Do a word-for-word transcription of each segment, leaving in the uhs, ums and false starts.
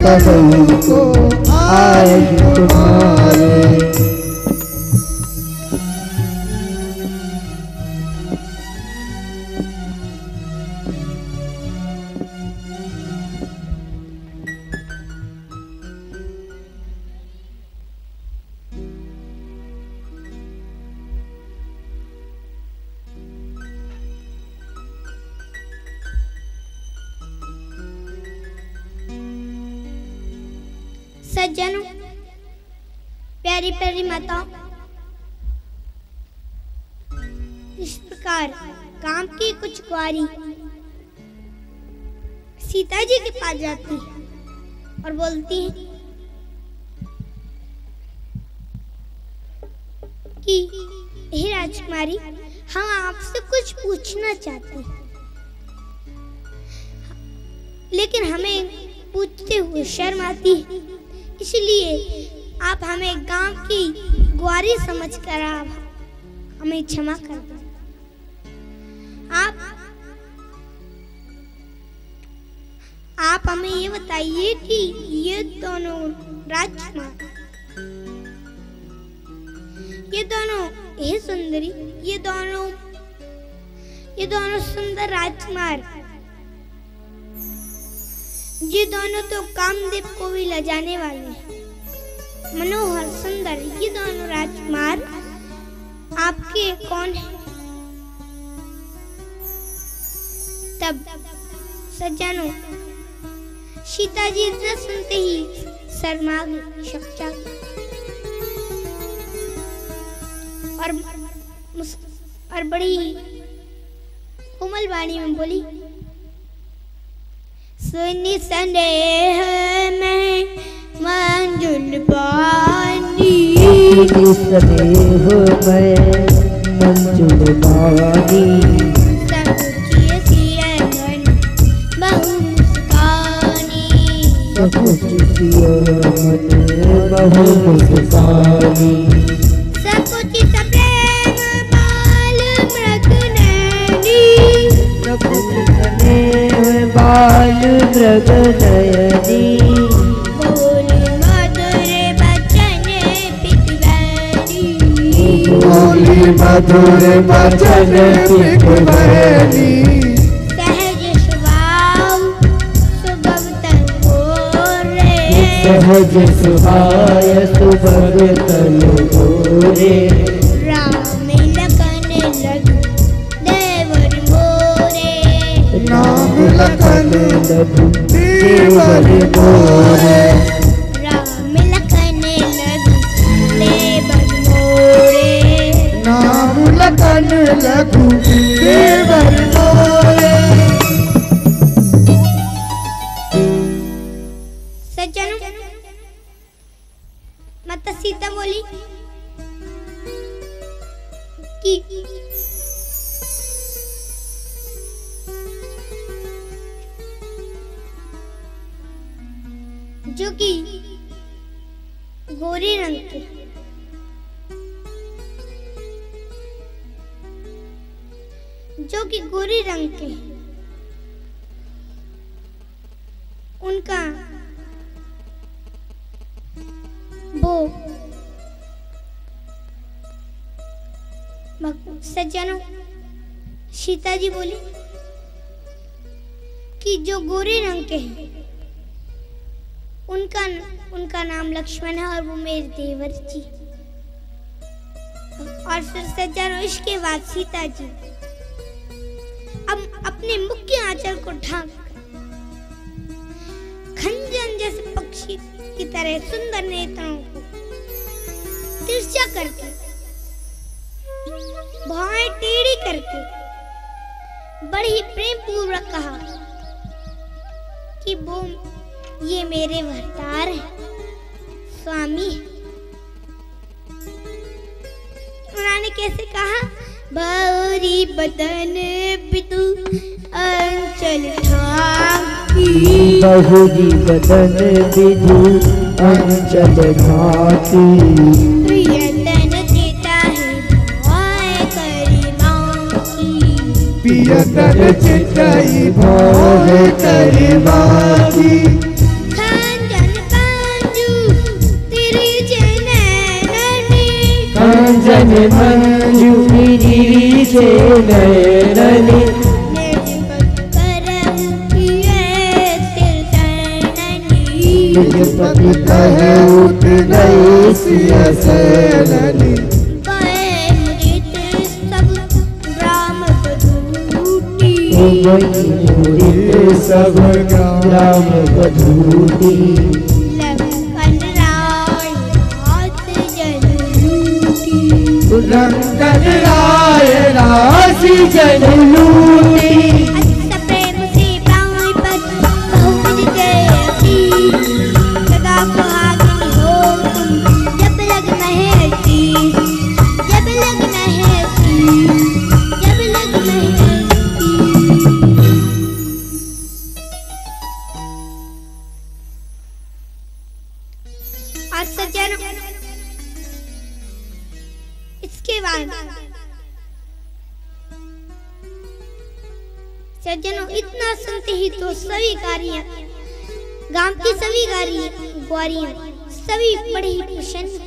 कब को आएगी तुम्हारे। सज्जनों, प्यारी प्यारी माताओं, इस प्रकार काम की कुछ कुंवारी सीता जी के पास जाती है और बोलती है कि हे राजकुमारी, हम आपसे कुछ पूछना चाहते हैं, लेकिन हमें पूछते हुए शर्म आती है, इसलिए आप हमें गांव की ग्वारी समझकर आप हमें क्षमा कर दें। आप आप हमें ये बताइए कि ये दोनों राजकुमार, ये दोनों हे सुंदरी, ये दोनों ये दोनों सुंदर राजकुमार, ये दोनों तो कामदेव को भी लजाने वाले हैं, मनोहर सुंदर, ये दोनों राजकुमार आपके कौन हैं? तब सज्जनों, सीता जी इतना सुनते ही शर्मा गई, शक्चा और और बड़ी कोमल वाणी में बोली, सुनी संदेह में मंजुल पानी, संदेह में मंजुल पानी, सकुचिए सिए मन बहु मुस्कानी, सकुचिए मन बहु मुस्कानी, सकुचि सप्रेम बाल मृग नैनी, सकुचि सप्रेम बाल मृग नयनी, बोली मधुर बचन पितवैनी, बोली मधुर बचन पितवैनी, सहज स्वभाव सुभग तनोरे, सहज सुभाय सुभग तनोरे, राम लखन लघु देवर मोरे, राम लखन लघु देवर मोरे, राम लखन लघु देवर मोरे, राम लखन लघु देवर मोरे। सज्जनों, माता सीता बोली कि जो कि गोरे रंग के, जो कि गोरे रंग के, उनका वो सज्जनों, सीता जी बोली कि जो गोरे रंग के हैं उनका उनका नाम लक्ष्मण है और वो मेरे देवर जी। और फिर सज्जनों, इसके बाद सीता जी अब अपने मुख्य आंचल को ढांक खंजन जैसे पक्षी की तरह सुंदर नेत्रों को तिरछा करके, भौहें टेढ़ी करके बड़ी प्रेम पूर्वक कहा कि वो ये मेरे भरतार है, स्वामी। उन्होंने कैसे कहा, भौरी बदन बितु अंचल ढाकी, बहुरी बदन बिधु अंचल ढाकी, प्रियतन चिता है भौहें करी बाकी, प्रियतन चिताई भौहें करी बाकी, खंजन सजन मंजूरी से नैननी पति कहे उठ गई सिया सैलनी सब ग्राम बधूटी रंगन राय राशि जन लूटी सज्जनों, इतना सुनते ही तो सभी गारियां, गांव की सभी गारी ग्वारियां सभी बड़े ही प्रसन्न,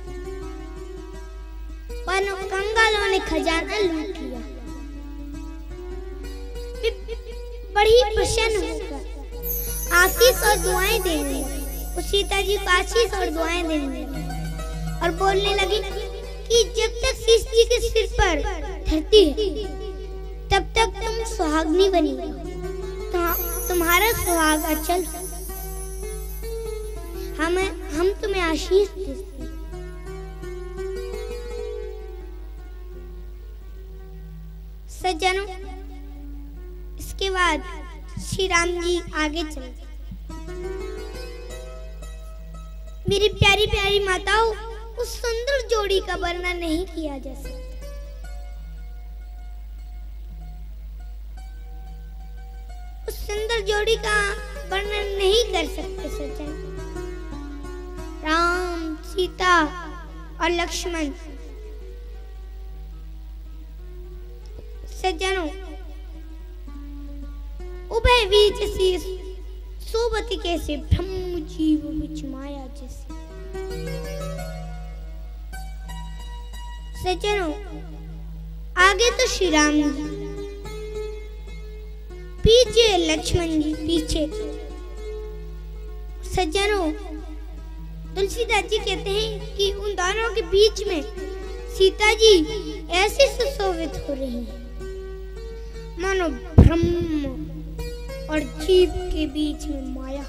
पर कंगालों ने खजाना लूट लिया। बड़ी ही प्रसन्न होकर आशीष और दुआएं देने लगे, सीता जी को आशीष और दुआएं देने लगी और बोलने लगी कि जब तक शीश जी के सिर पर धरती है तब तक तुम सुहागनी बनी, तुम्हारा सुहाग अचल हो। हम हम तुम्हें आशीष देते हैं। सज्जनों, इसके बाद श्री राम जी आगे चले। मेरी प्यारी प्यारी माताओं, उस सुंदर जोड़ी का वर्णन नहीं किया जा सकता। उस सुंदर जोड़ी का वर्णन नहीं कर सकते सज्जन। राम, सीता और लक्ष्मण। सज्जनों, उभय बीच सी सोबती कैसे ब्रह्म जीव बिच माया जैसे। सज्जनों, आगे तो श्री राम जी, पीछे लक्ष्मण जी पीछे। सज्जनों, तुलसीदास जी कहते हैं कि उन दोनों के बीच में सीता जी ऐसे सुशोभित हो रही हैं मानो ब्रह्म और जीव के बीच में माया।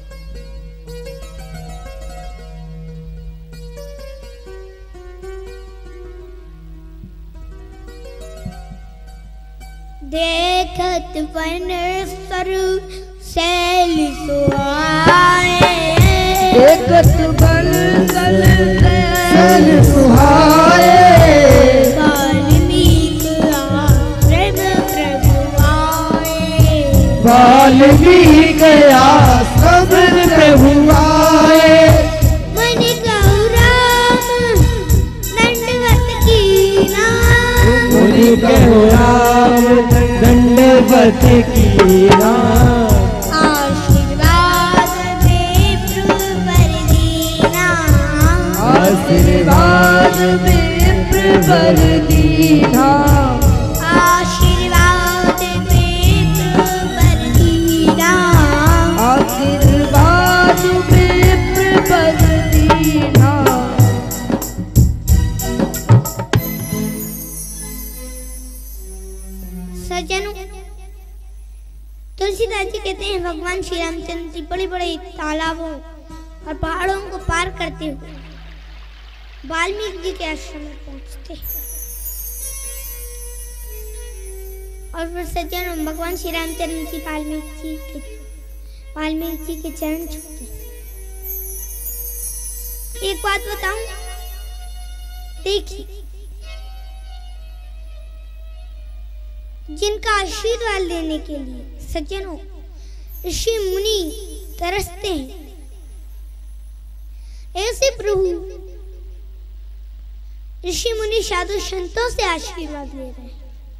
देखत वन सरु शैल सुहाए, देखत वन शैल सुहाए, वाल्मीकि आश्रम प्रभु आए, वाल्मीकि आश्रम प्रभु आए। मन कहु राम दंडवत कीना, मन कहु राम दंडवत कीना, आशीर्वाद दे प्रभु वर दीना, आशीर्वाद दे प्रभु वर दीना, आशीर्वाद दे प्रभु वर दीना, आशीर्वाद दे प्रभु वर दीना। सज्जनों, तुलसीदास जी कहते हैं भगवान श्री रामचंद्र जी बड़े बड़े तालाबों और पहाड़ों को पार करते हुए वाल्मीकि जी के आश्रम में पहुंचते हैं। और फिर सज्जनों, भगवान श्री रामचंद्र जी वाल्मीकि जी के वाल्मीकि जी के चरण छूते हैं। एक बात बताऊं, देखिए, जिनका आशीर्वाद लेने के लिए सज्जनों ऋषि मुनि तरसते हैं, ऐसे प्रभु ऋषि मुनि साधु संतों से आशीर्वाद ले रहे हैं।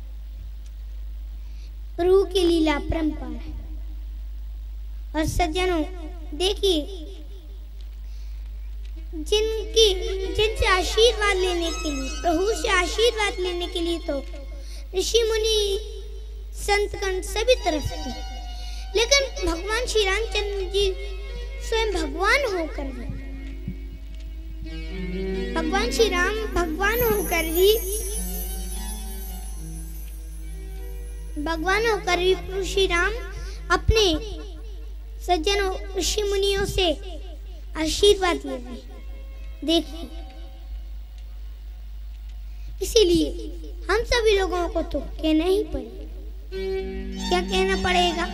प्रभु की लीला परंपार है। और सज्जनों देखिए, जिनकी जिनसे आशीर्वाद लेने के लिए, प्रभु से आशीर्वाद लेने के लिए तो ऋषि मुनि संतगण सभी तरफ थे, लेकिन भगवान श्री रामचंद्र जी स्वयं भगवान होकर भी भगवान श्री राम भगवान होकर भी भगवान होकर भी प्रभु श्री राम अपने सज्जनों ऋषि मुनियों से आशीर्वाद ले रहे। देखिए, इसीलिए हम सभी लोगों को तो कहना ही पड़ेगा। क्या कहना पड़ेगा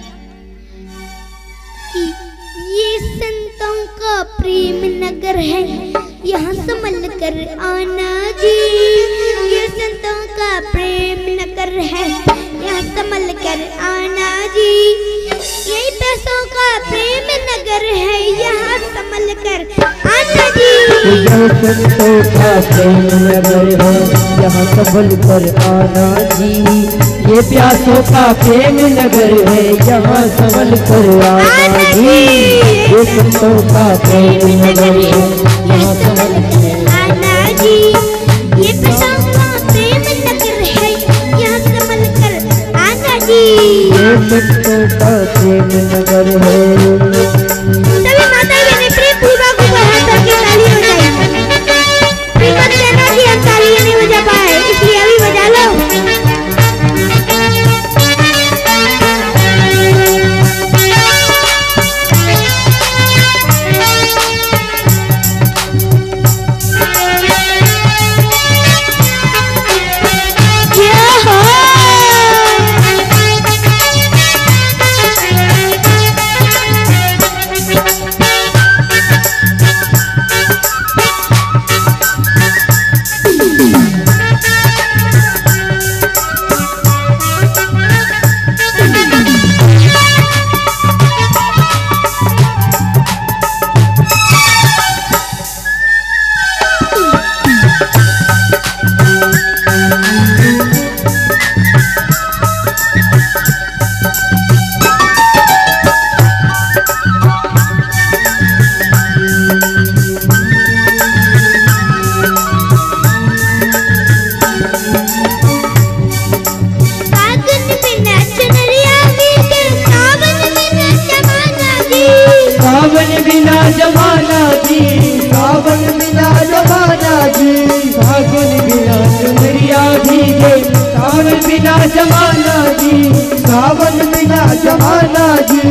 कि ये संतों का प्रेम नगर है, यहाँ संभल कर आना जी। ये संतों का प्रेम नगर है, यहाँ संभल कर आना जी। यही पैसों का प्रेम नगर है, यहाँ संभल कर आना जी। ये संतों का प्रेम नगर है, यहाँ संभल कर आना जी। ये प्यासों का प्रेम नगर है, यहाँ संभल कर आना जी। ये संतों का प्रेम नगर है, यहाँ संभल कर आना जी। ये पैसों का प्रेम नगर है, यहाँ संभल कर आना जी। ये संतों का प्रेम नगर है। सभी माता बहनें प्रेम पूर्वक ऊपर हाथ करके ताली बजाएं। श्रीमत कहना कि हम तालियां नहीं बजा पाए, इसलिए अभी बजा लो। जमाना जी, सावन बिना जमाना जी। फागुन बिना चुनरिया भीगे, सावन बिना जमाना जी। सावन बिना जमाना जी।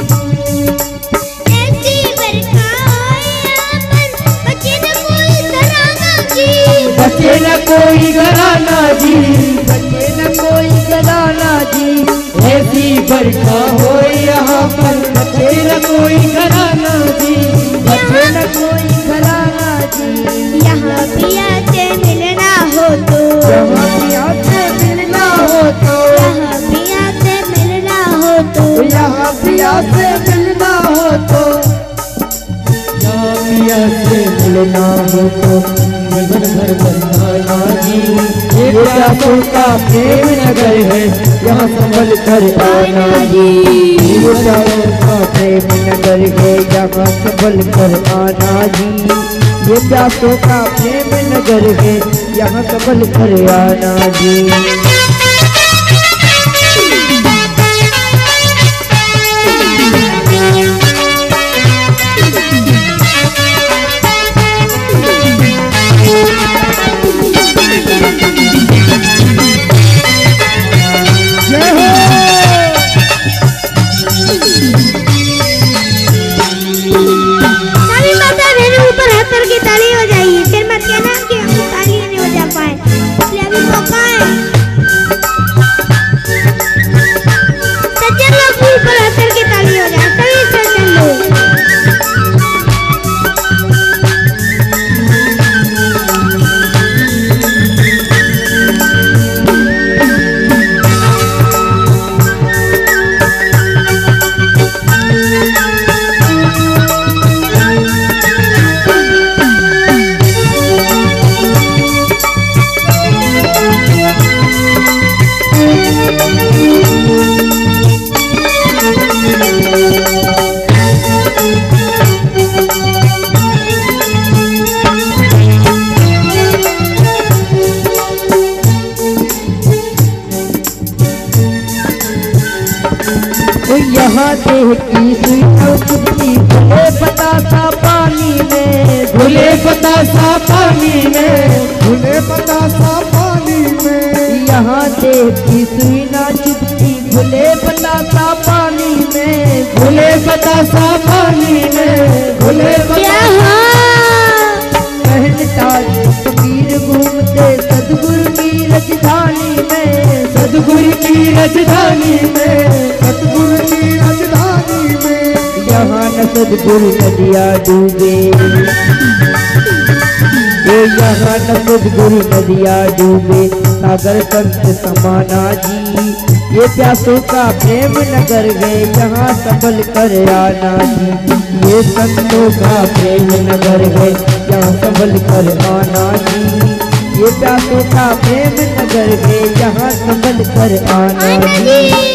ऐसी बरखा आए बचे न कोई घराना जी। बचे न कोई घराना जी, बचे न कोई घराना जी। ऐसी बरखा हो यहाँ पर, बचे न कोई घराना जी। बचे न कोई घराना जी। यहाँ पिया से मिलना हो तो, यहाँ पिया से मिलना हो तो, यहाँ पिया से मिलना हो तो, यहाँ पिया से मिलना हो तो, यहाँ पिया से मिलना हो तो जीवन भर बंधाना जी। ये प्यासों का प्रेम नगर है, यहाँ संभल कर आना जी। ये प्यासों का प्रेम नगर है, यहाँ संभल कर आना जी। ये प्यासों का प्रेम नगर है, यहाँ संभल कर आना जी। करके ताली बजाइए, फिर मत कहना कि हम ताली नहीं बजा पाए, इसलिए अभी मौका है। देखी सुई न चुपती घुले बतासा पानी में, घुले बतासा पानी में, घुले बतासा पानी में। यहाँ देखी सुई न चुपती घुले बतासा पानी में, घुले बतासा पानी में, घुले बतासा कबीर घूमते सतगुरु की राजधानी में, सतगुरु की राजधानी में, सतगुरु की राजधानी में। यहाँ न सतगुरु नदिया डूबे, ये यहाँ न सतगुरु नदिया डूबे, सागर संत समाना जी। ये प्यासों का प्रेम नगर है, यहाँ संभल कर आना जी। ये संतों का प्रेम नगर है, यहाँ संभल कर आना जी। ये प्यासों का प्रेम नगर है, यहाँ संभल कर आना जी।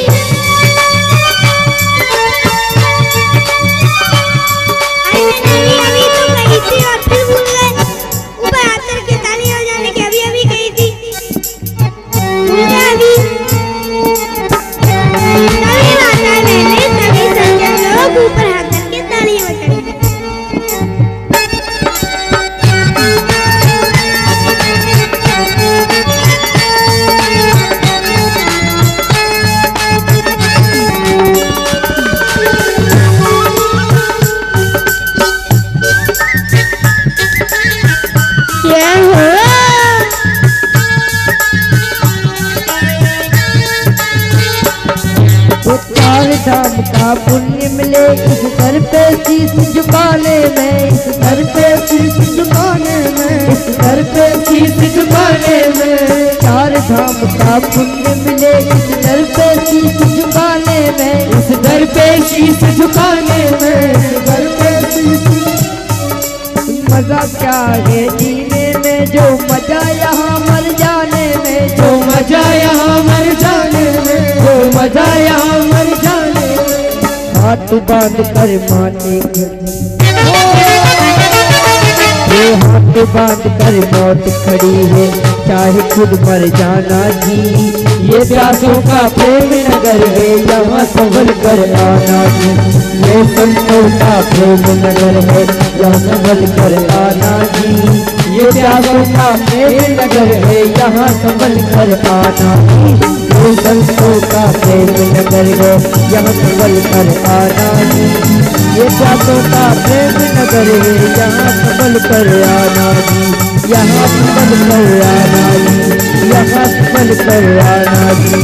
धाम का पुण्य मिले इस दर पे शीश झुकाने में, इस दर पे शीश झुकाने में, इस दर पे शीश झुकाने में। चार धाम का पुण्य मिले इस दर पे शीश झुकाने में, इस दर पे शीश झुकाने में, इस दर पे शीश। मजा क्या है जीने में, जो मजा यहाँ मर जाने में, जो मजा यहाँ मर जाने में, जो मजा यहाँ मर जाने में। हाथ बांध कर माने ये हाथ बांध कर मौत खड़ी है, चाहे खुद मर जाना जी। ये प्यासों का प्रेम नगर है, यहाँ संभल कर आना जी। ये संतों का प्रेम नगर है, यहाँ संभल कर आना जी। ये प्यासों का प्रेम नगर है, यहाँ संभल कर आना जी। ये संतों का प्रेम नगर है, यहाँ संभल कर आना जी। ये प्यासों का प्रेम नगर है, यहाँ संभल कर आना जी। यहाँ संभल कर आना जी, यहाँ संभल कर आना जी।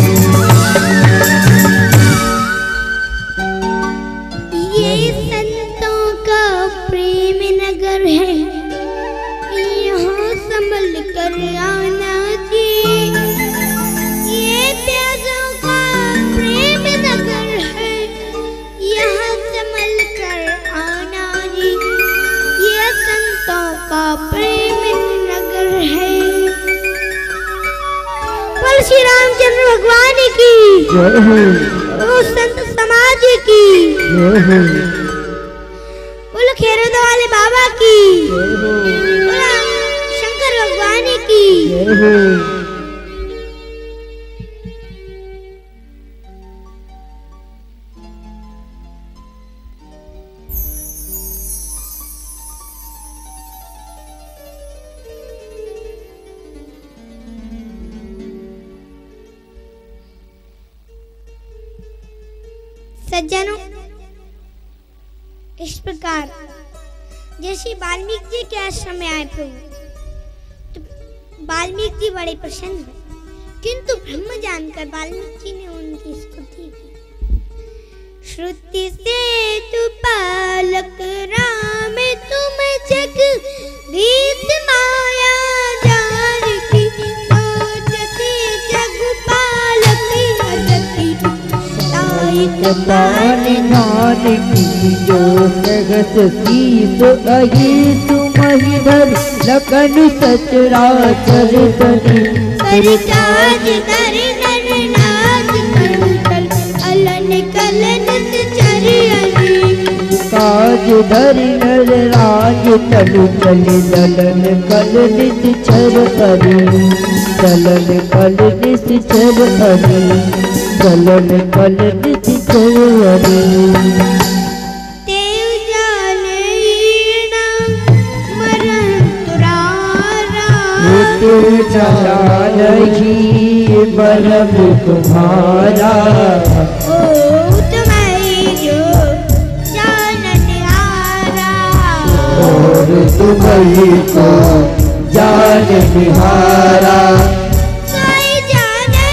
ये संतों का प्रेम नगर है, यहाँ संभल कर आना जी। ये प्यासों का प्रेम नगर है, यहाँ संभल कर आना जी। ये संतों का प्रेम नगर है। बोल श्री रामचंद्र भगवान की जय हो, ओ संत समाज की जय हो, बोलो खेरोद वाले बाबा की, जय हो, बोलो शंकर भगवान की। जय हो। सज्जनों, इस प्रकार जैसे वाल्मीकि जी के आश्रम में आए प्रभु, तो वाल्मीकि जी बड़े प्रसन्न हुए, किंतु ब्रह्म जानकर वाल्मीकि जी ने उनकी स्तुति की। श्रुति से तु पालक राम तुम जग दीत माया जान की, सोचती जग पालक असती मान मान की जो जगत शीस अही तुम्हि धर लखन सचराचर धरि। सरताज दर नर नाथ कंचन अलन कलन चर अली। काज धरि नर राज तनु चले दलन कल नित चर हरि। दलन कल नित चर हरि, दलन कल नित चर वरी तेव जानेना मरण तुरारा तेव जानेगी मरम तुम्हारा ओ तुम्हें जो जानने हारा और तुम्हें को जान निहारा कोई जाने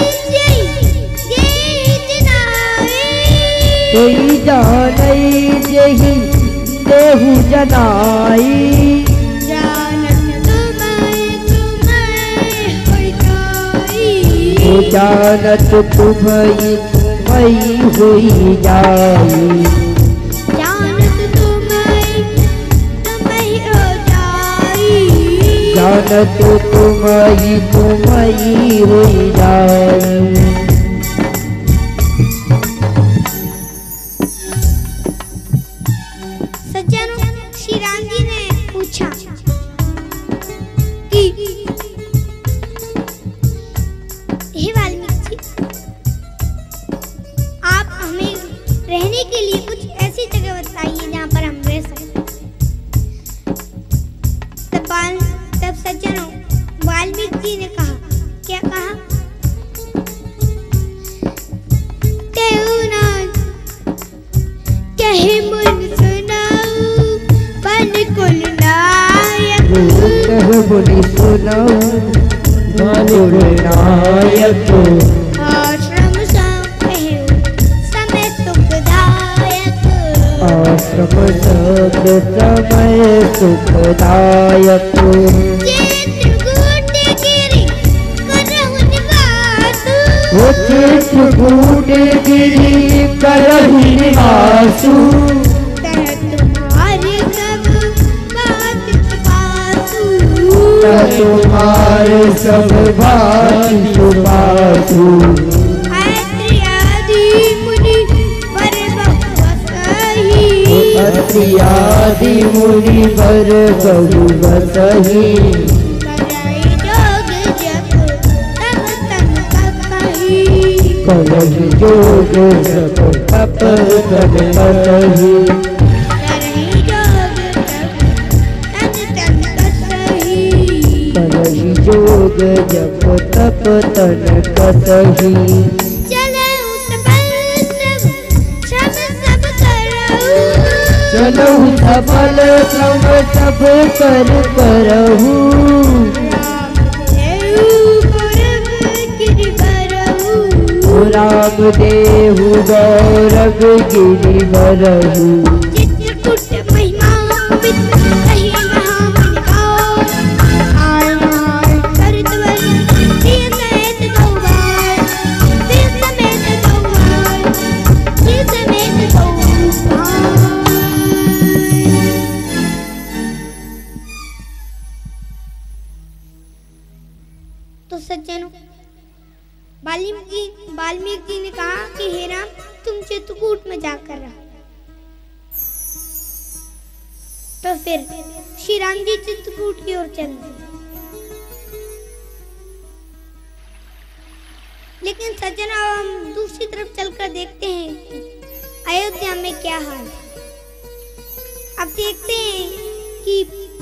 यही जनावे कोई जाने यही देहु जनाई जानत तुम्हें तुम्हें होई जाई वो जानत तुम्हें मई हुई जाई जानत तुम्हें तुम्हें हो जाई जानत तुम्हें तुम्हें हुई जाई। सज्जनों, श्री राम जी ने पूछा कि हे वाल्मीकि जी, आप हमें रहने के लिए कुछ ऐसी जगह बताइए जहाँ पर हम रह सकते। तब बाल तब सज्जनों वाल्मीकि जी ने कहा, क्या कहा? तेऊ ना कहे मुन सुनाऊ बन कुल नायक कह बोली सुनाऊ मानुर नायक आश्रम सब कहे समय सुखदायक आश्रम सब समय सुखदायक चित्रकूट गिरि करहु निवासु वो चित्रकूट गिरि करहु निवासु तह तुम्हारे सब बात छुपासु तुम्हारे सब बात छुपासु ऐत्रि आदि मुनि वर बहु बसहि अति आदि मुनि वर बहु बसहि करई जोग जप तब तन कहि करहि जोग जप तप तन कहि करई जोग जप तन तन कहि करहि जोग जप तप तन कसहि चले उत्पल सब सब सब करऊ चलहु सबल श्रम सब कर करहु राम देहु गौरव गिरि बरहु चित्रकूट महिमा विद कही महामुनि गाओ आय आय करत वर सिय समेत गौवार सिय समेत गौवार सिय समेत गौवार। तो सज्जनों, वाल्मीकि वाल्मीकि जी ने कहा कि हे राम, तुम चित्रकूट में जाकर रहो। तो फिर श्री राम जी चित्रकूट की ओर चल दिए। लेकिन सज्जनों, अब हम दूसरी तरफ चलकर देखते हैं अयोध्या में क्या हाल है। अब देखते हैं कि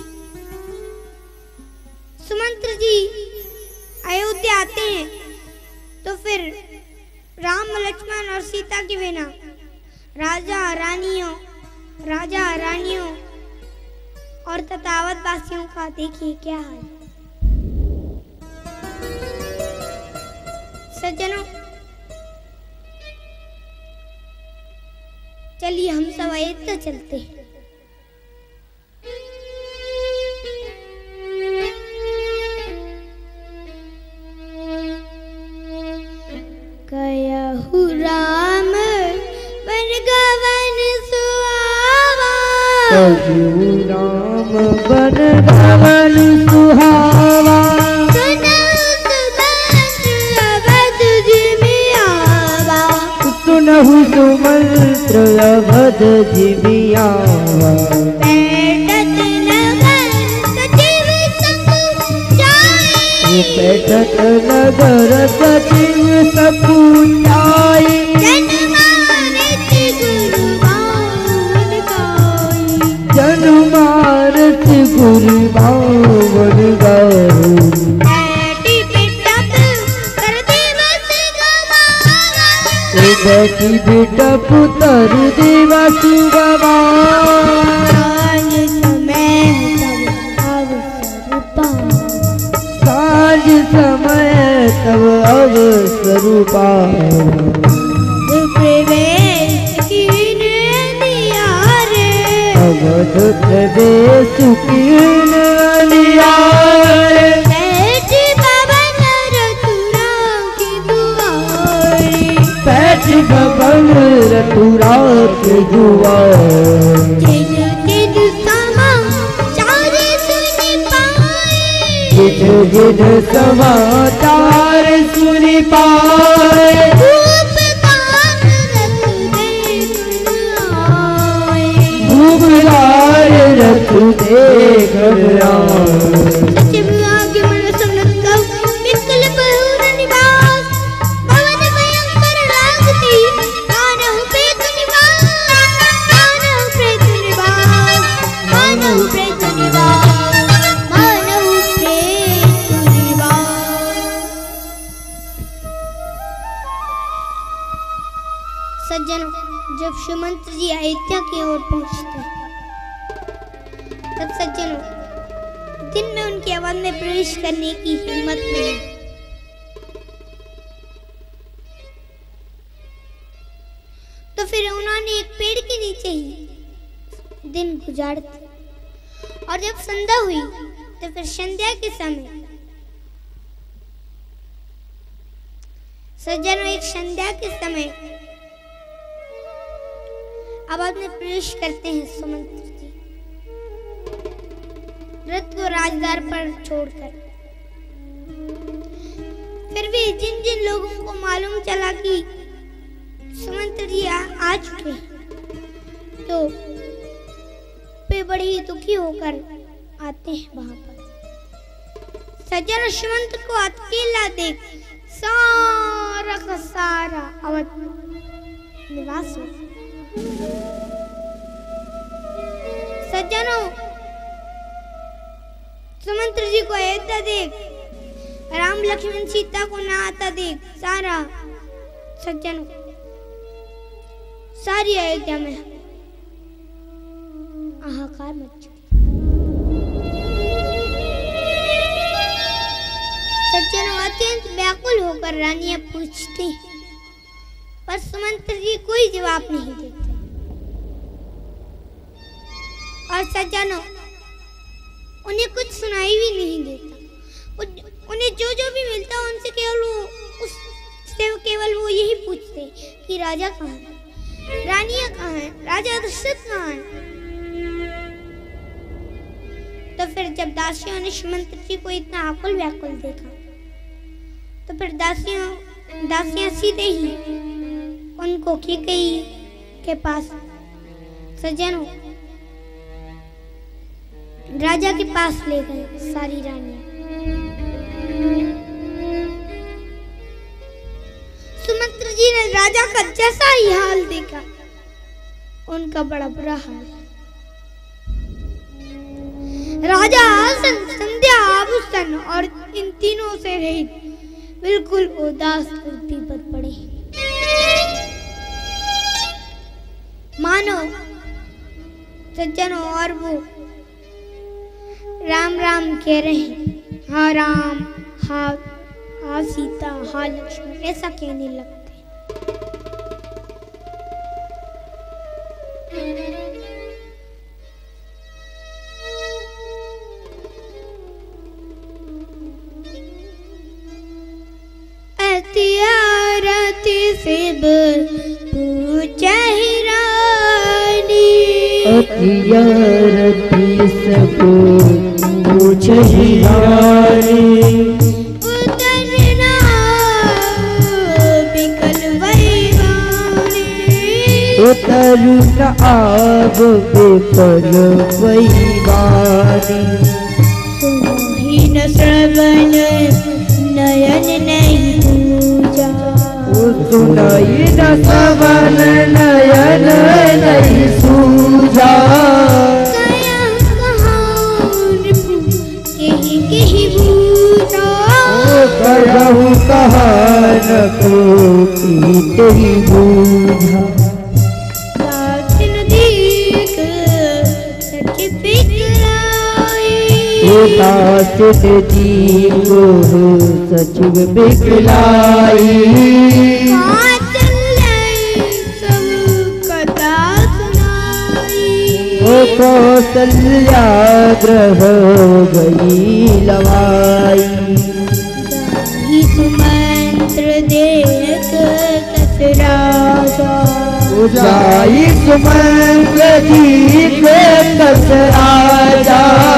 सुमंत्र जी अयोध्या आते हैं तो फिर राम लक्ष्मण और सीता के बिना राजा रानियों राजा रानियों और तथावत वासियों का देखिए क्या हाल। सज्जनों, चलिए हम सब अयोध्या चलते हैं। कहु राम वन गवन सुहावा कहु राम वन गवन सुहावा सुनहु सुमंत्र अवध जिमियावा बैठत नगर सचिव सकु जाए बैठत नगर सचिव सकु जाए जन माने जन्मारत गुरु बावन गाओ बैठी बिटप कर दिवस गवावा बैठी बेटा पुतर देवा सुगवा साँझ समय तब अवसर पाओ साज समय तब अवसर प्रवेश कीन दिया रे अवध प्रवेश कीन लिया बैठ पवन रतुरा की दुआरे बैठ भवन रतुरा के दुआर जिन जिन समाचार सुन पाए जिन जिन समाचार सुन पाए धूप काम रत दे आए घुमरार रथ दे घबराए सच आगे मन सुनत विकल बहुर निवास पवन भयंकर लागती मानव प्रेत निवास मानव प्रेत निवास मानव प्रेत निवास मानव प्रेत निवास। सज्जनों, जब श्रीमंत जी अयोध्या की ओर पहुंचते हैं तब सज्जनों दिन में उनकी आवाज में प्रवेश करने की हिम्मत नहीं। तो फिर उन्होंने एक पेड़ के नीचे ही दिन गुजार दिया और जब संध्या हुई तो फिर संध्या के समय सज्जनों एक संध्या के समय आवाज में प्रवेश करते हैं सुमंत्र जी रथ को राजदार पर छोड़कर। फिर भी जिन जिन लोगों को मालूम चला कि सुमंत्र जी आ, आ चुके हैं तो वे बड़े ही दुखी होकर आते हैं वहां पर। सज्जन सुमंत्र को अकेला देख सारा का सारा अवध निवास हो। सज्जनों, सुमंत्र जी को अयोध्या देख राम लक्ष्मण सीता को ना आता देख सारा सज्जनों सारी अयोध्या में हाहाकार मच चुकी। सज्जनों अत्यंत व्याकुल होकर रानियां पूछती पर सुमंत्र जी कोई जवाब नहीं देते। और सज्जनों उन्हें कुछ सुनाई भी नहीं देता। उन्हें जो जो भी मिलता है उनसे केवल वो उससे केवल वो यही पूछते कि राजा कहाँ है, रानियां कहाँ हैं, राजा दशरथ कहाँ हैं। तो फिर जब दासियों ने सुमंत्र जी को इतना आकुल व्याकुल देखा तो फिर दासियों दासियां सीधे ही उनको कैकेयी के पास सज्जनों राजा के पास ले गए सारी रानियां। सुमंत्र जी ने राजा का जैसा ही हाल देखा उनका बड़ा बुरा हाल। राजा आसन संध्या आभूषण और इन तीनों से रहित बिल्कुल उदास धरती पर पड़े मानो सज्जनों और वो राम राम कह रहे हैं, हाँ राम, हाँ हाँ सीता, हाँ लक्ष्मण, ऐसा कहने लगते। अतियारती सिब पूछे रानी, अतियारती सब पूछे रानी, उतरना बिकल वैवानी, उतरना आब बिकल वैवानी, सुनहि न श्रवण नयन नहीं पूजा, सुनाई न श्रवण नयन नहीं सूझा, को पीते ही बूझा। दास जी को सचिव बिकलाई। वो कौशल्या ग्रह गई लवाई। मंत्र देख कस राजा। जाई सुमंत्र जी के कस राजा।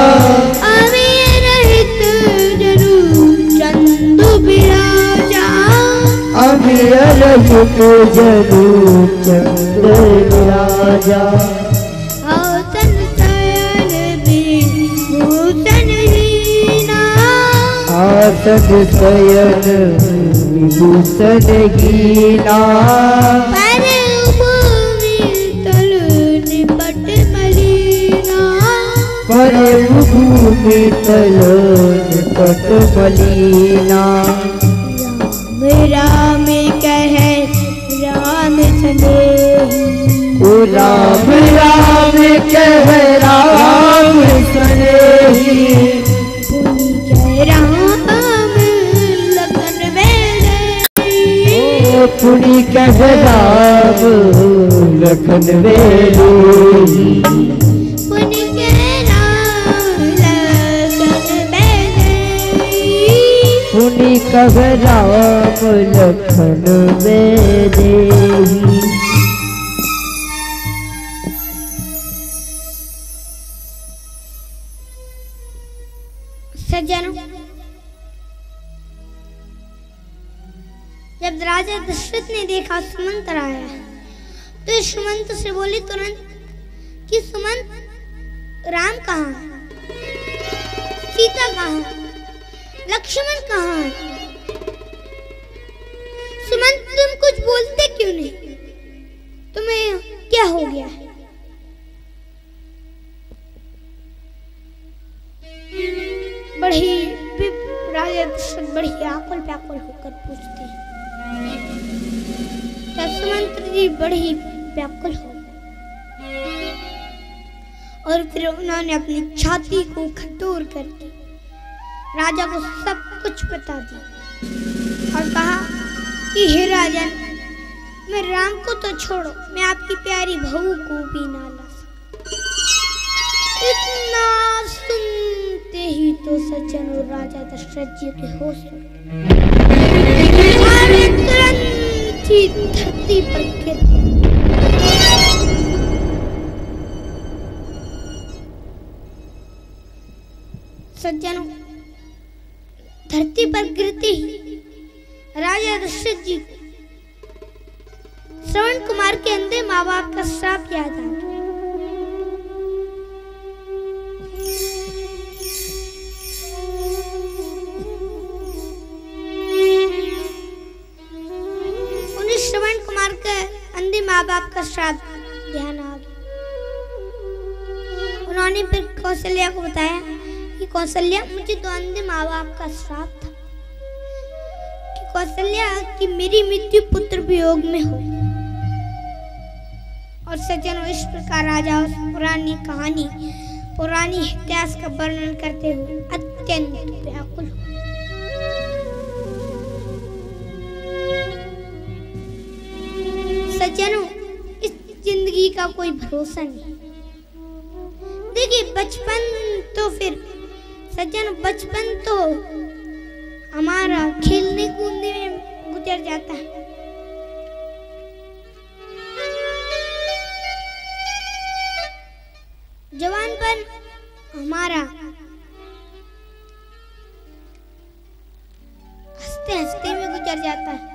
अमीर रहित जरू चंद्र राजा। आसन शयन विभूषण हीना। आसन शयन विभूषण हीना। पर भूमि तल निपट मलीना। पर भूमि तल निपट मलीना। राम कह राम सनेही। ओ राम राम कह राम सनेही। पुनि कह राम लगन वेलई। ओ पुनि कह राम लखन वेलई। पुनि कह राम लगन वेलई। पुनि कह राम लखन वेलई। सज्जनों, जब राजा दशरथ ने देखा सुमंत आया तो सुमंत से बोली तुरंत कि सुमंत राम कहाँ है? सीता कहाँ है? लक्ष्मण कहाँ है? सुमंत तुम कुछ बोलते क्यों नहीं? तुम्हें क्या हो गया है? बड़ी राजा दशरथ बड़ी आकुल व्याकुल होकर पूछते हैं। तब सुमंत्र जी बड़ी व्याकुल हो और फिर उन्होंने अपनी छाती को खटोर करके राजा को सब कुछ बता दिया और कहा कि हे राजन, मैं राम को तो छोड़ो, मैं आपकी प्यारी बहू को भी ना ला सकता। इतना सुनते ही तो सज्जन और राजा दशरथ जी के होश उड़ गए। तुरंत ही धरती पर गिर सज्जनों, धरती पर गिरते ही राजा दशरथ जी श्रवण कुमार के अंधे माँ बाप का श्राप याद आ गया। उन्हें श्रवण कुमार के अंधे माँ बाप का श्राप ध्यान आ गया। उन्होंने फिर कौशल्या को बताया कि कौशल्या, मुझे तो अंधे माँ बाप का श्राप था कि कौशल्या कि मेरी मृत्यु पुत्र वियोग में हो। और सज्जनों, इस प्रकार राजा उस पुरानी कहानी पुरानी इतिहास का वर्णन करते हुए अत्यंत व्याकुल हो। सज्जनों, इस जिंदगी का कोई भरोसा नहीं। देखिए, बचपन तो फिर सज्जन बचपन तो हमारा खेलने कूदने में गुजर जाता है। जवानपन हमारा हंसते हंसते में गुजर जाता है।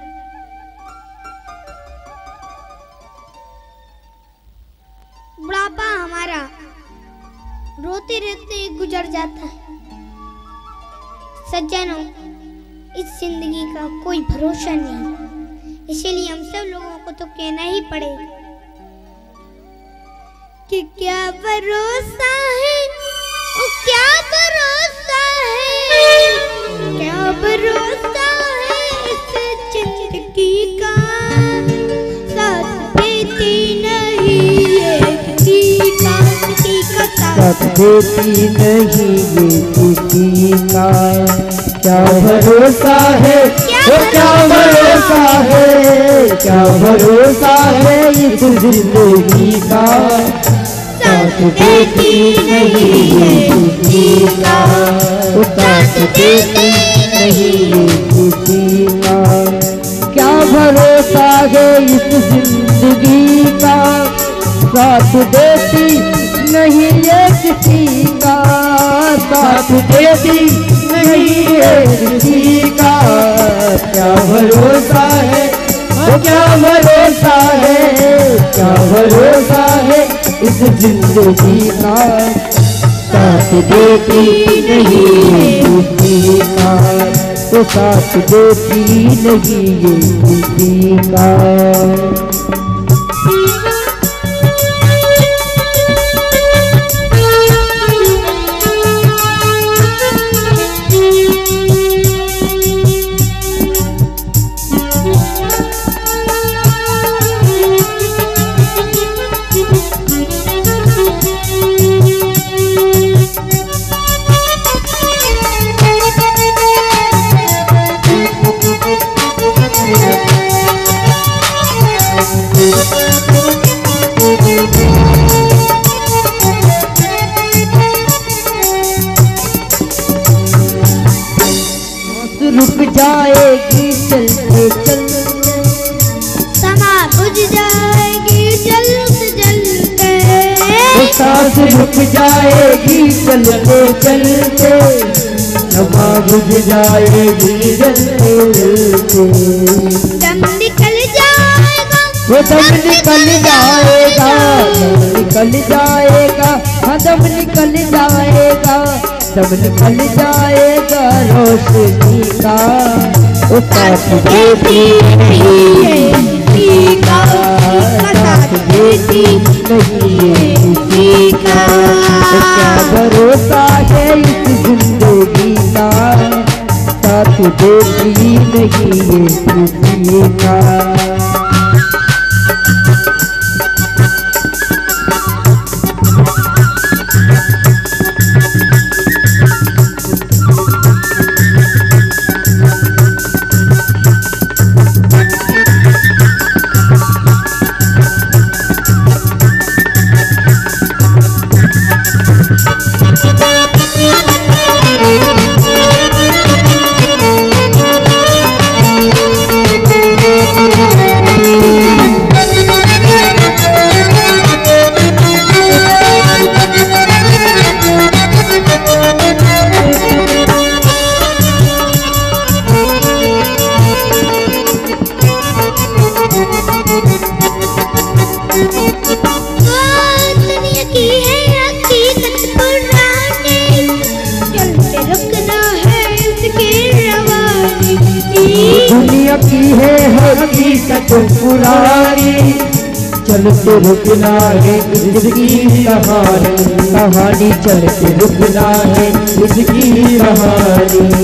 बुढ़ापा हमारा रोते रहते गुजर जाता है। सज्जनों, इस जिंदगी का कोई भरोसा नहीं, इसीलिए हम सब लोगों को तो कहना ही पड़ेगा कि क्या भरोसा है, ओ क्या भरोसा है, क्या भरोसा है इस जिंदगी साथ देती नहीं ये किसी का। क्या भरोसा है, वो क्या भरोसा है, क्या भरोसा है इस जिंदगी का। साथ देती नहीं ये किसी का, वो साथ देती नहीं ये किसी का। क्या भरोसा है इस जिंदगी का, साथ देती नहीं ये किसी का। साथ देती नहीं ये किसी का। क्या भरोसा है, वो क्या भरोसा है, क्या भरोसा है इस जिंदगी का। साथ देती नहीं ये किसी का, वो साथ देती नहीं ये किसी का। रुक जाएगी चलते चलते, समा बुझ जाएगी जलते जलते। सांस रुक जाएगी चलते चलते, समा बुझ जाएगी जलते जलते। दम निकल जाएगा, वो दम निकल जाएगा, दम निकल जाएगा, हाँ दम निकल जाएगा, दम निकल जाएगा रोशनी का। वो साथ देती नहीं ये किसी का, साथ देती नहीं ये किसी का। क्या भरोसा है इस जिंदगी का, साथ देती नहीं ये किसी का। दुनिया की है हकीकत पुरानी, चलते रुकना है इसकी कहानी, कहानी चलते रुकना है इसकी कहानी।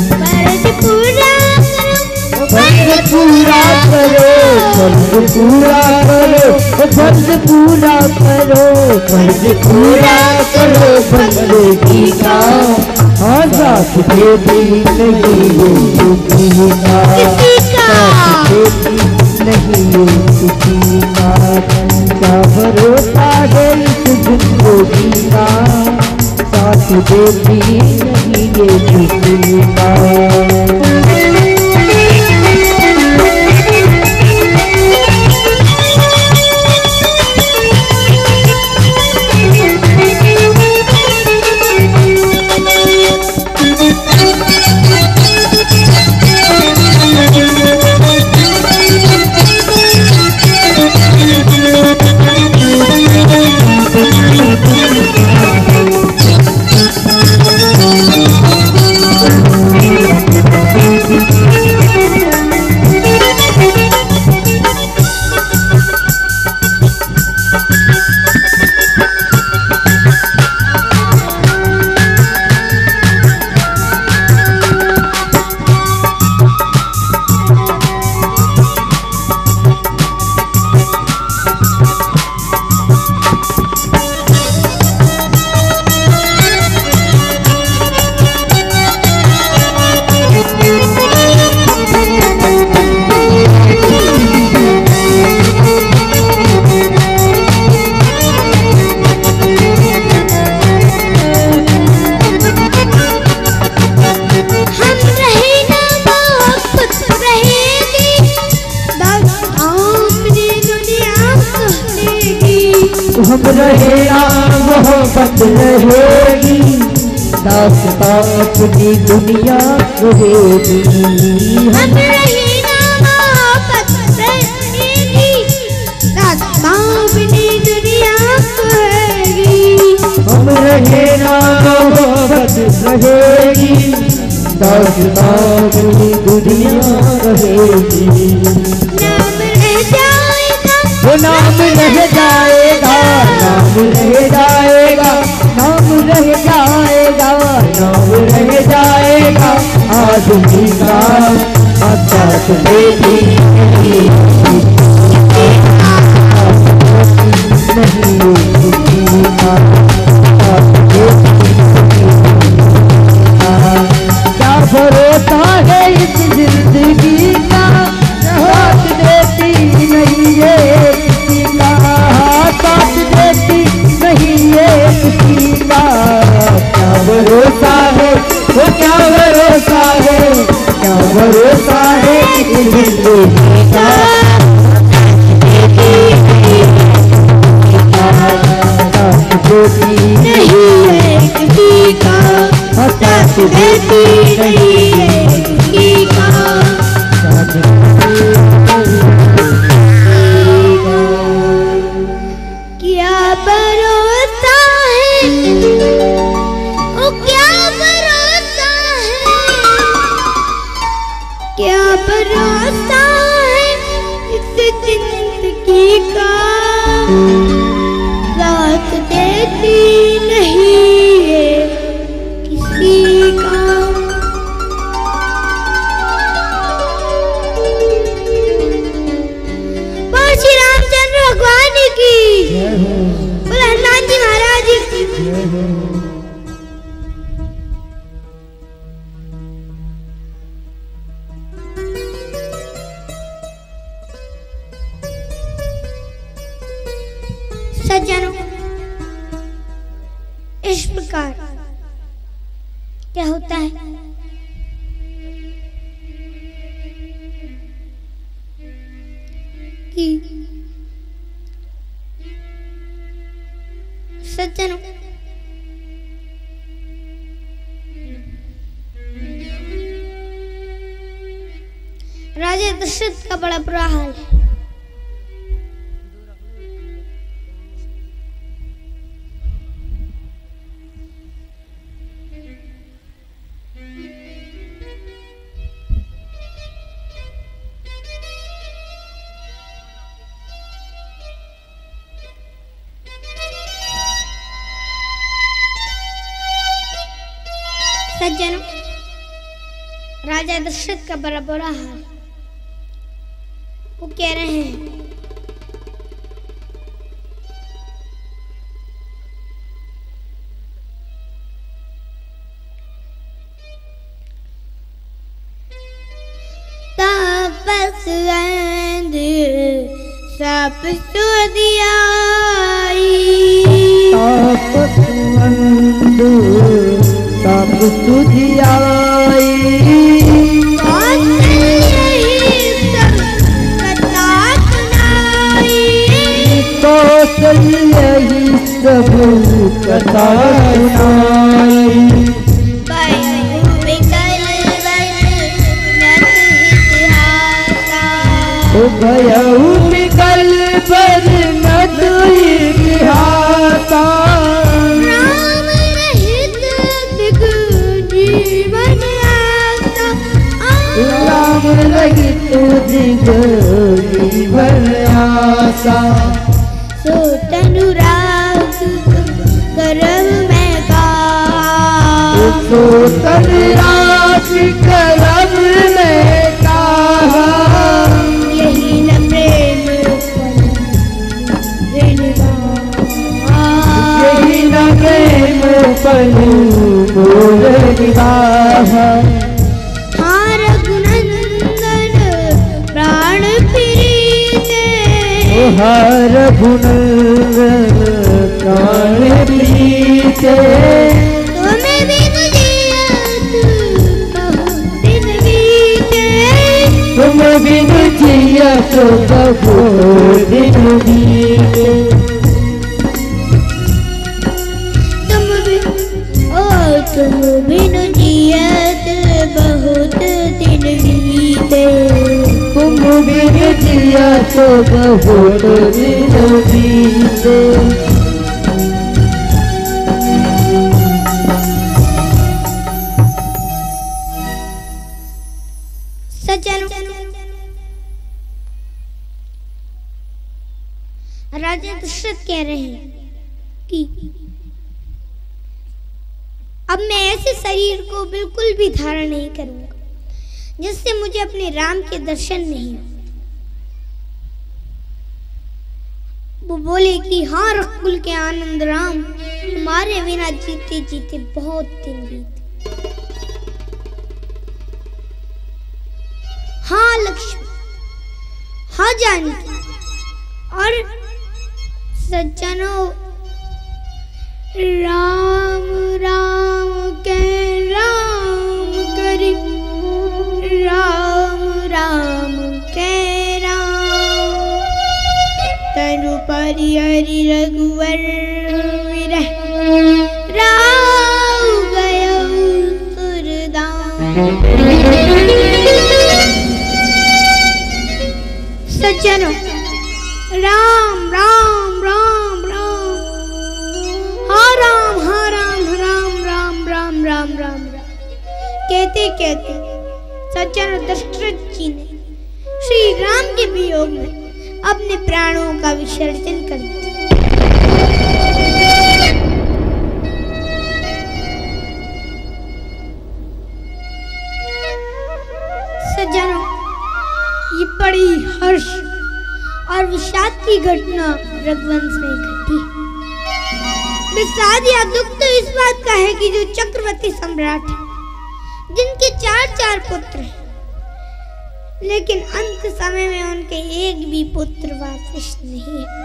फर्ज पूरा करो, फर्ज पूरा करो, फर्ज पूरा करो, फर्ज पूरा करो बंदगी का। हाँ साथ देती नहीं ये किसी का, साथ देती नहीं ये किसी का। क्या भरोसा है इस जिंदगी का, साथ देती नहीं ये किसी का। दास्तां अपनी दुनिया रहेगी। हम रहे ना मोहब्बत रहेगी, दास्तां अपनी दुनिया कहेगी। हम रहे ना मोहब्बत रहेगी, दास्तां अपनी दुनिया रहेगी। नाम रह जाएगा, वो नाम रह जाएगा, नाम रह जाएगा, नाम रह जाएगा, नाम रह जाएगा आदमी का आकाश बेटी नहीं क्या भरोसा है इस जिंदगी का, साथ देती नहीं ये किसी का, साथ देती नहीं ये किसी का। क्या भरोसा है, वो क्या भरोसा है, क्या भरोसा है इस जिंदगी का, साथ देती नहीं है किसी का, साथ देती नहीं है किसी का। क्या भरोसा है, ओ क्या भरोसा है, क्या भरोसा है इस जिंदगी का, साथ देती नहीं है किसी का। बोल श्री रामचंद्र भगवान की, बोल हनुमान जी महाराज की। सज्जनों, इस प्रकार क्या होता है कि सज्जनों, राजा दशरथ का बड़ा बुरा हाल है। सज्जनों, राजा दशरथ का बड़ा बुरा हाल। वो कह रहे हैं तापस अंध सब सुधियाई, तापस अंध सब सुधियाई, यही सब कथा सुनाई। तो गयऊ निकल पर नद इतिहासा, राम रहित दिग जीवन आसा, राम रहित दिग जीवन आसा। सो तनुराग करम में गाहा, सो तनुराग करम में गाहा, यही न प्रेम यही न प्रेम पलू मोर निगाह। हाँ रघुनंदन प्राण प्रीते, हर गुणंदन प्राण प्रीते, तुम्हें भी जियत बहुत दिन बीते, तुम बिन जियत बहुत दिन बीते। तुम बिन ओ तुम बिन जियत बहुत दिन बीते। तुम बिन जिया तो बहुत दिन बीते। राजा दशरथ कह रहे हैं कि अब मैं ऐसे शरीर को बिल्कुल भी धारण नहीं करूंगा जिससे मुझे अपने राम के दर्शन नहीं हो। वो बोले कि हाँ रकुल के आनंद राम, तुम्हारे बिना जीते जीते बहुत दिन बीते। हाँ लक्ष्मण, हाँ जानकी और सज्जनों, राम राम के राम करी, राम राम के राम, तनु परि हरि रघुवर विरह, राव गयो सुरदाम। सज्जनों, राम राम राम राम, हाँ राम हाँ राम राम राम राम राम राम राम कहते कहते सज्जनों दशरथ जी ने श्री राम के वियोग में अपने प्राणों का विसर्जन कर दिया। सज्जनों, ये बड़ी हर्ष और विषाद की घटना रघुवंश में घटी। विषाद या दुख तो इस बात का है कि जो चक्रवर्ती सम्राट है, जिनके चार चार पुत्र हैं, लेकिन अंत समय में उनके एक भी पुत्र वापस नहीं है।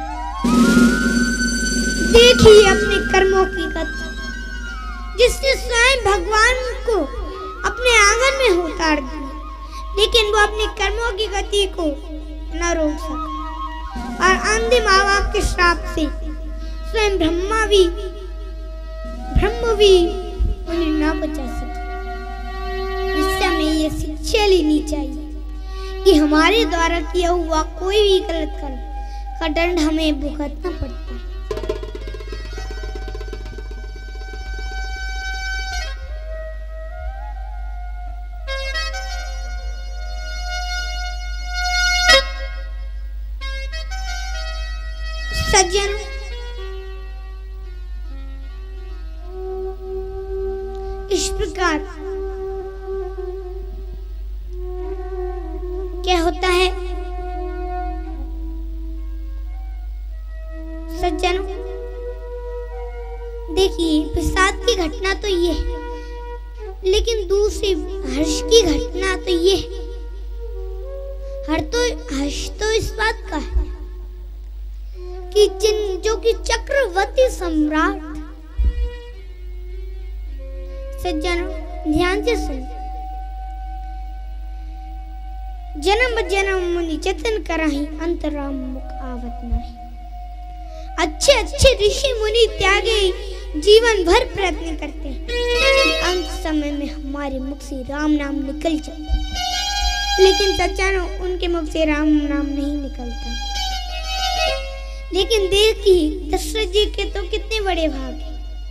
देखिए अपने कर्मों की कथा, जिसने स्वयं भगवान को अपने आंगन में उतार दिया, लेकिन वो अपने कर्मों की गति को न रोक सका और अंधे माँ बाप के श्राप से स्वयं ब्रह्मा भी ब्रह्म भी उन्हें न बचा सके। इससे हमें ये शिक्षा लेनी चाहिए कि हमारे द्वारा किया हुआ कोई भी गलत कर्म का दंड हमें भुगतना पड़ता है। सज्जन, इस प्रकार क्या होता है सज्जनों, देखिए प्रसाद की घटना तो ये है, लेकिन दूसरी हर्ष की घटना तो ये है। हर तो हर्ष तो इस बात का है कि जिन जो कि चक्रवर्ती सम्राट, सज्जनों ध्यान से सुनो, जन्म जन्म मुनि जतन कराही, अंतराम मुख आवत नहीं। अच्छे अच्छे ऋषि मुनि त्यागे जीवन भर प्रयत्न करते हैं कि अंत समय में हमारे मुख से राम नाम निकल जाए, लेकिन सज्जनों उनके मुख से राम नाम नहीं निकलता। लेकिन देखिए दशरथ जी के तो कितने बड़े भाग हैं।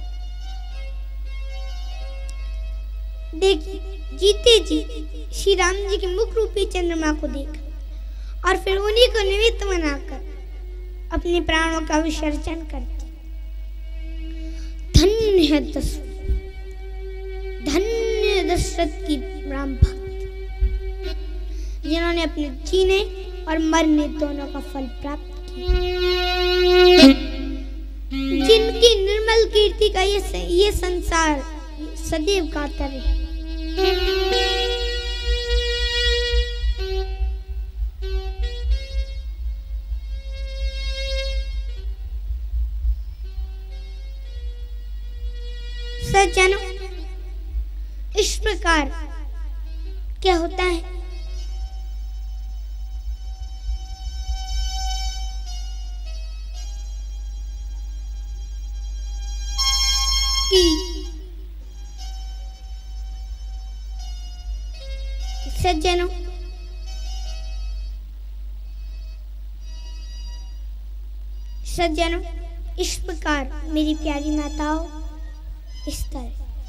देखिए जीते जी श्री राम जी के मुख रूपी चंद्रमा को देखा और फिर उन्हीं को निमित्त बनाकर अपने प्राणों का विसर्जन करते। धन्य है दशरथ, धन्य दशरथ की राम भक्त, जिन्होंने अपने जीने और मरने दोनों का फल प्राप्त किया, जिनकी निर्मल कीर्ति का ये ये संसार सदैव गाता रहे। सज्जनों इस प्रकार क्या होता है कि सज्जनों, सज्जनों इस प्रकार मेरी प्यारी माताओं इस तरह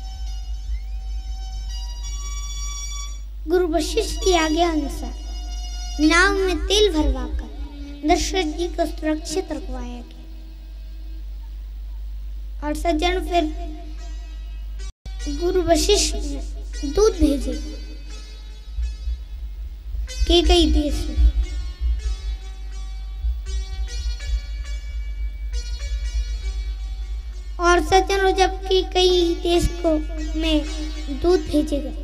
गुरु वशिष्ठ की आज्ञा अनुसार नाव में तेल भरवाकर दशरथ जी को सुरक्षित रखवाया गया। और सज्जन फिर गुरु वशिष्ठ ने दूध भेजे कैकेयी देश में। और सज्जनों जब कैकेयी देश को में दूध भेजे गए,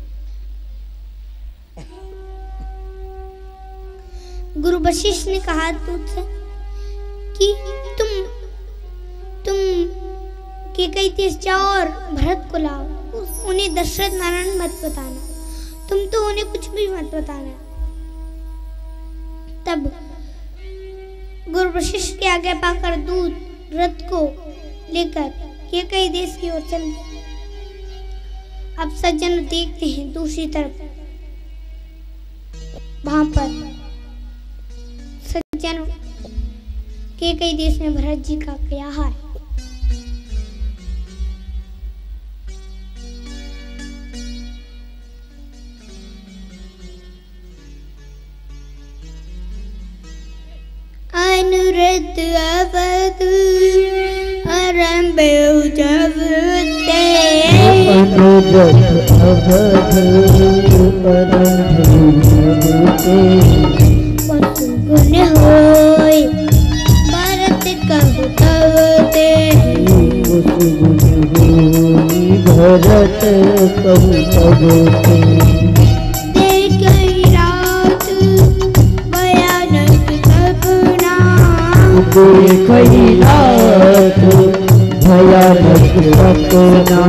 गुरु वशिष्ठ ने कहा दूध से कि तुम तुम कैकेयी देश जाओ और भरत को लाओ, उन्हें दशरथ नारायण मत बताना, तुम तो उन्हें कुछ भी मत बताना। तब गुरु वशिष्ठ के आगे पाकर दूध रथ को लेकर कैकेयी देश की ओर चल दिए। अब सज्जन देखते हैं दूसरी तरफ वहां पर सज्जनों कैकेयी देश में भरत जी का क्या है। अनुरत अवध आरंभे उजवते, अनुरत अवध आरंभे उजवते, गुण होय भरत कहु तवते, भरत कहु तवते, देखई रात भयानक सपना, देखई रात भयानक सपना,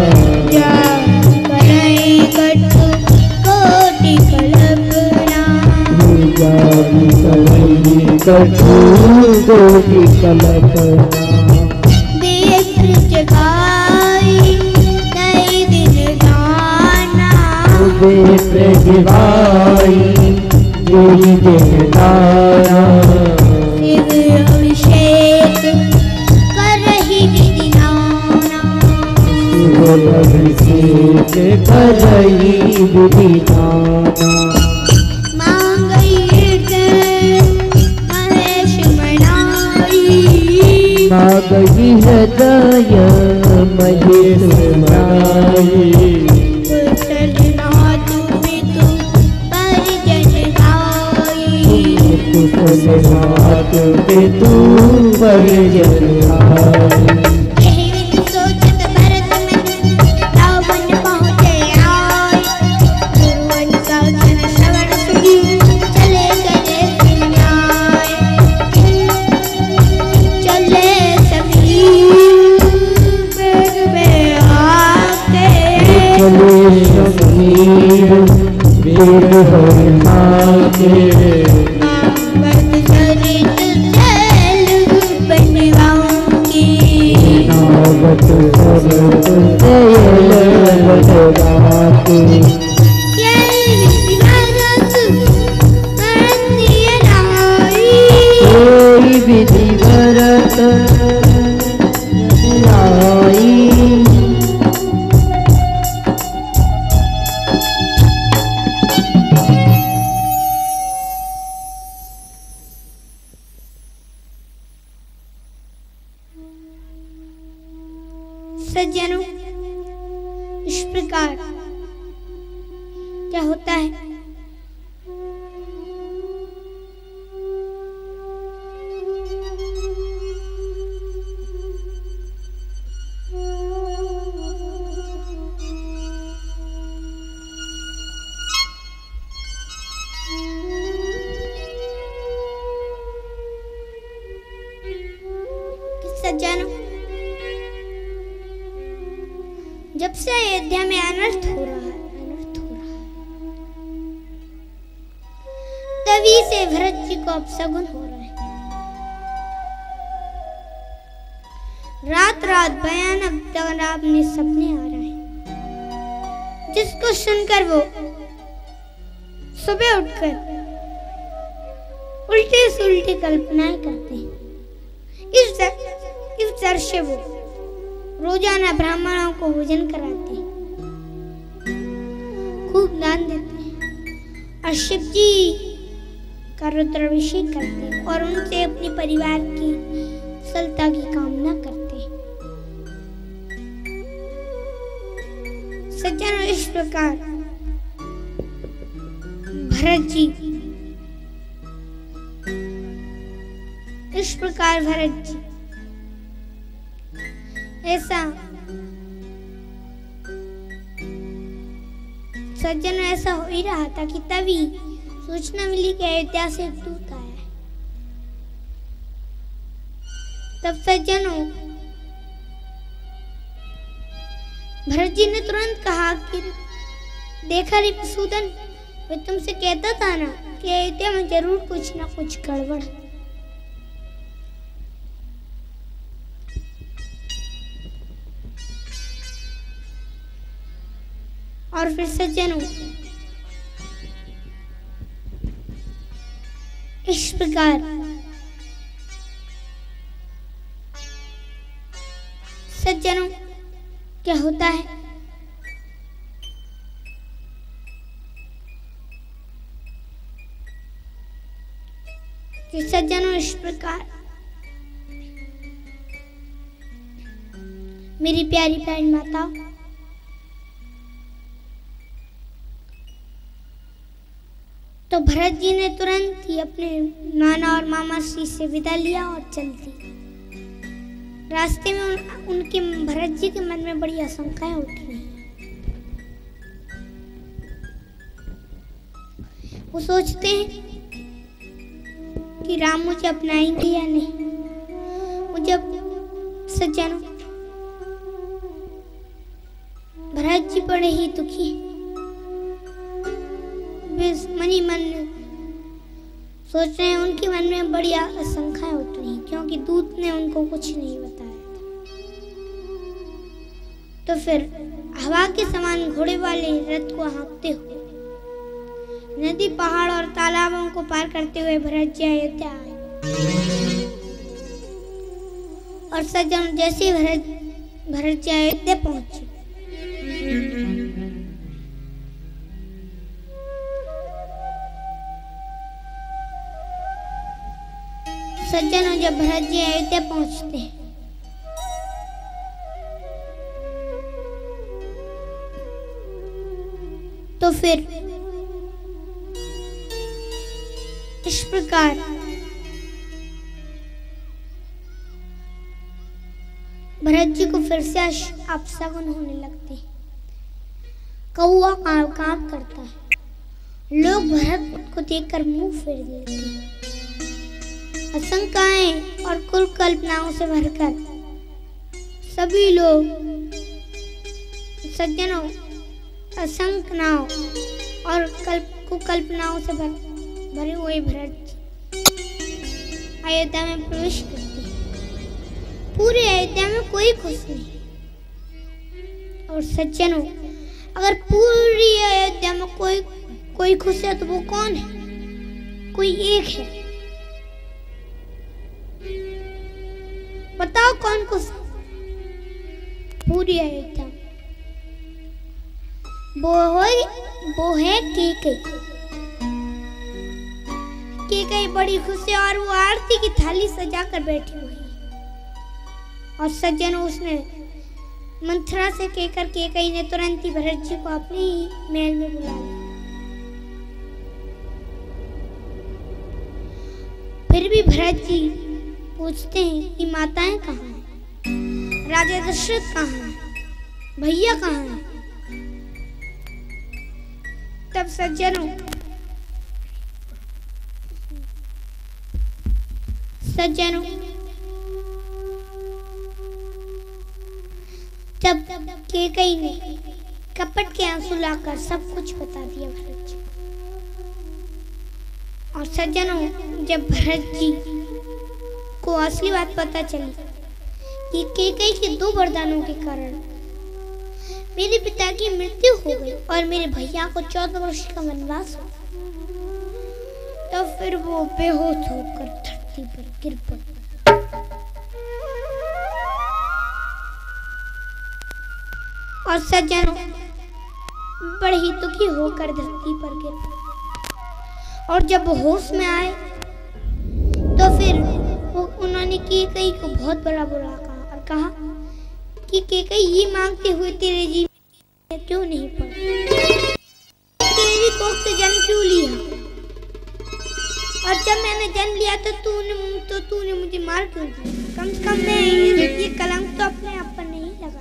करई कटु कोटि कल्पना, जागी करई कटु कोटि कल्पना, देख जगाई नई दिन गाना, देख जगाई नई दिन गाना, शिव अभिषेक करहि विधि नाना, शिव अभिषेक करई विधि नाना, मांगई हृदय महेश मनाई, मांगई हृदय महेश मनाई, कुशल पितु परिजन आई, कुशल नाथ पितु परिजन आई, यही विधि सोचत भरत मन रावण पहुँचे आए, गुरुवन का वचन श्रवण सुनी चले गए सिन्याय, चले सभी वेग में आके, चले शबीर वेद हरिनाथे, नामवत सरित तेलुगु बनवाऊंगी, नावत सरत दयल बदराते, यही विधि भरत करती लाई, कोई विधि भरत लाई, सज्जनों इस प्रकार क्या होता है, सज्जनों जब से अयोध्या में अनर्थ हो रहा है अनर्थ हो रहा है तभी से भरत जी को अपशगुन हो रहा है। रात रात भयानक डरावने सपने आ रहे हैं, जिसको सुनकर वो सुबह उठकर उल्टे से उल्टे कल्पनाएं करते हैं। इस दर, इस दर से वो रोजाना ब्राह्मणों को भोजन कराते हैं, खूब दान देते हैं और शिव जी का रुद्राभिषेक करते हैं और उनसे अपने परिवार की सफलता की कामना करते हैं। सज्जनों, इस प्रकार भरत जी इस प्रकार भरत जी ऐसा सज्जनों ऐसा हो ही रहा था कि तभी सूचना मिली कि अयोध्या से एक दूत आया है। तब सज्जनों भरत जी ने तुरंत कहा कि देखा रे मधुसूदन, मैं तुमसे कहता था ना कि अयोध्या में जरूर कुछ ना कुछ गड़बड़ है। और फिर सज्जनों इस प्रकार सज्जनों क्या होता है कि सज्जनों इस प्रकार मेरी प्यारी प्यारी माता तो भरत जी ने तुरंत ही अपने नाना और मामा श्री से विदा लिया और चल दी। रास्ते में उन, उनके भरत जी के मन में बड़ी आशंकाएं उठ रही हैं। वो सोचते हैं कि राम मुझे अपनाएंगे या नहीं। वो जब सज्जनों भरत जी बड़े ही दुखी मनी मन सोच रहे हैं, उनके मन में बड़ी आशंकाएं उठ रही हैं क्योंकि दूत ने उनको कुछ नहीं बताया था। तो फिर हवा के समान घोड़े वाले रथ को हाँकते हुए नदी, पहाड़ और तालाबों को पार करते हुए भरत जी अयोध्या आए। और सज्जन जैसे भरत भरत जी अयोध्या पहुंचे सज्जनों जब भरत जी अयोध्या पहुंचते हैं तो फिर इस प्रकार भरत जी को फिर से अपशगुन होने लगते हैं। कौआ कांव कांव करता है, लोग भरत को देखकर मुंह फेर देते हैं। आशंकाएं और कुल कल्पनाओं से भरकर सभी लोग सज्जनों आशंकाओं और कल्प कुकल्पनाओं से भर, भरे हुए भरत अयोध्या में प्रवेश करते हैं। पूरे अयोध्या में कोई खुश नहीं। और सज्जनों अगर पूरी अयोध्या में कोई कोई खुश है तो वो कौन है? कोई एक है। बताओ कौन खुश है पूरी अयोध्या? वो है वो है केकई। केकई बड़ी खुश है और वो आरती की थाली सजा कर बैठी हुई है। और सज्जन उसने मंथरा से कहकर केकई ने तुरंत ही भरत जी को अपने ही महल में बुला लिया। फिर भी भरत जी पूछते हैं कि माताएं कहाँ हैं, राजा दशरथ कहाँ हैं, भैया कहाँ हैं? तब सज्जनों सज्जनों जब केकई ने कपट के आंसू लाकर सब कुछ बता दिया भरत जी। और सज्जनों जब भरत जी को असली बात पता चली कि केकई के दो वरदानों के कारण मेरे पिता की मृत्यु हो गई और मेरे भैया को चौदह वर्ष का वनवास हुआ, तो फिर वो बेहोश होकर धरती पर गिर पड़ा। और सज्जनों बड़े ही दुखी होकर धरती पर गिर पड़े। और जब वो होश में आए तो फिर वो उन्होंने केकई को बहुत बड़ा बुरा कहा और कहा कि केकई ये मांगते हुए तेरे जी में क्यों नहीं पड़ा, तेरी कोख से जन्म क्यों लिया, और जब मैंने जन्म लिया तो तूने तो तूने मुझे मार क्यों दिया, कम से कम मैं ये कलंक तो अपने आप पर नहीं लगा।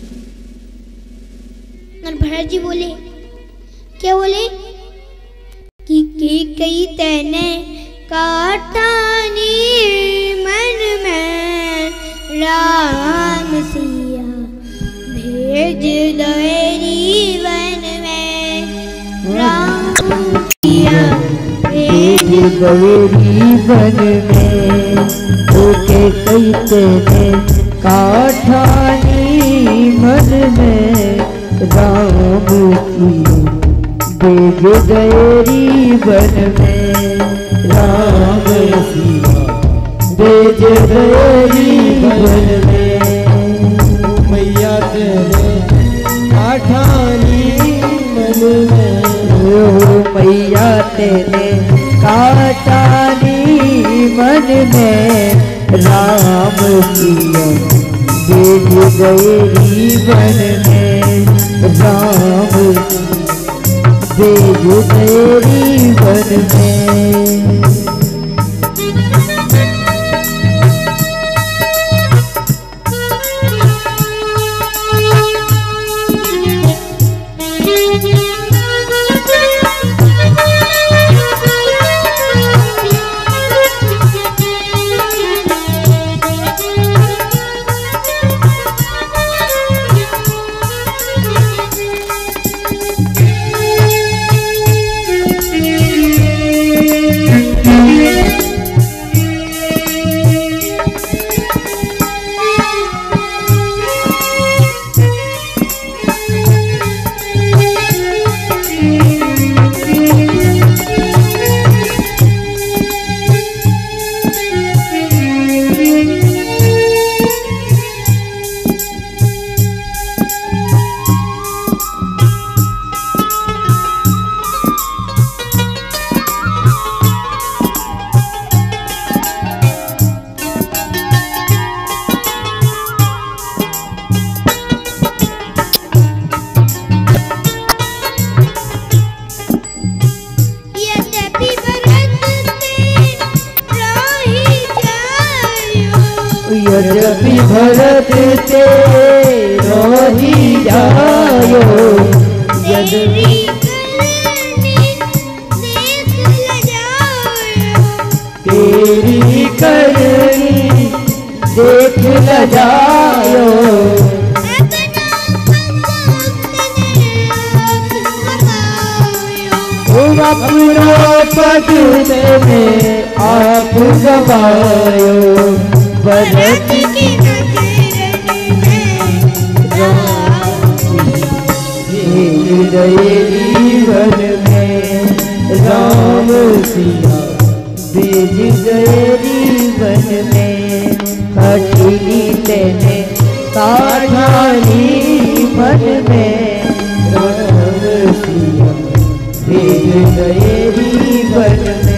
और भरत जी बोले, क्या बोले कि केकई तेने काटानी मन में राम सिया भेज दवेरी वन में, राम सिया भेज दवेरी वन में, ओके कई तेने काठानी मन में राम सिया भेज दवेरी वन में, राम सिया भेज दवेरी वन में। मैया तेरे काठानी मन में, ओ मैया तेरे काटानी मन में, राम सिया भेज दवेरी वन में, राम भेज दवेरी वन में। यद्यपि भरत ते रही जायो, यद्यपि तेरी करनी देख ल जायो, तुम अपना पद में आप गवायो, भरत की दवेरी वन में, राम सिया भेज दवेरी वन में, कठिनी तेने काठानी मन में, राम सिया भेज दवेरी वन में।